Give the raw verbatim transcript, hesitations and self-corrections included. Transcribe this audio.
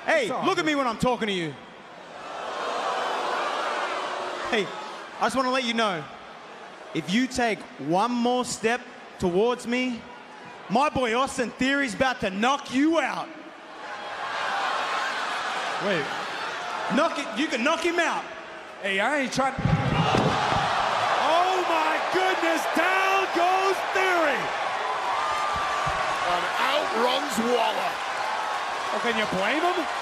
Hey, look at me when I'm talking to you. Hey, I just want to let you know, if you take one more step towards me, my boy Austin Theory's about to knock you out. Wait. Knock it, you can knock him out. Hey, I ain't trying. Oh my goodness, down goes Theory. And out runs Waller. Oh, can you blame him?